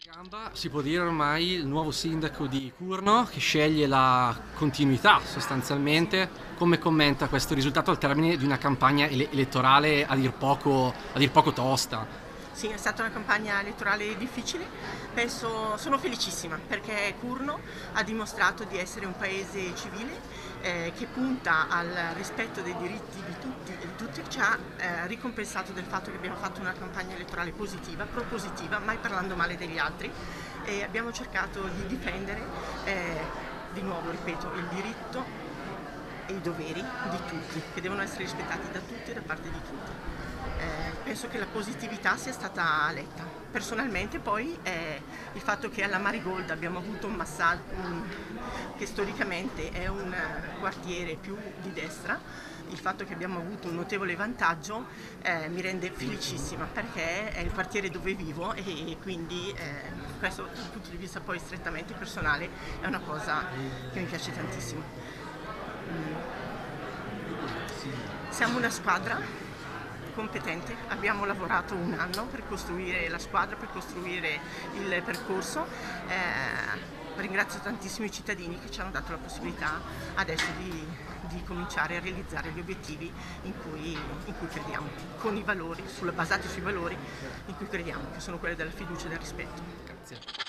Gamba, si può dire ormai il nuovo sindaco di Curno che sceglie la continuità sostanzialmente. Come commenta questo risultato al termine di una campagna elettorale a dir poco tosta? Sì, è stata una campagna elettorale difficile, sono felicissima perché Curno ha dimostrato di essere un paese civile che punta al rispetto dei diritti di tutti e di tutti, ci ha ricompensato del fatto che abbiamo fatto una campagna elettorale positiva, propositiva, mai parlando male degli altri, e abbiamo cercato di difendere, di nuovo ripeto, il diritto e i doveri di tutti, che devono essere rispettati da tutti e da parte di tutti. Penso che la positività sia stata letta. Personalmente poi il fatto che alla Marigold abbiamo avuto un massaggio che storicamente è un quartiere più di destra, il fatto che abbiamo avuto un notevole vantaggio mi rende felicissima perché è il quartiere dove vivo e quindi questo dal punto di vista poi strettamente personale è una cosa che mi piace tantissimo. Siamo una squadra competente, abbiamo lavorato un anno per costruire la squadra, per costruire il percorso. Ringrazio tantissimo i cittadini che ci hanno dato la possibilità adesso di cominciare a realizzare gli obiettivi in cui crediamo, con i valori, basati sui valori in cui crediamo, che sono quelli della fiducia e del rispetto. Grazie.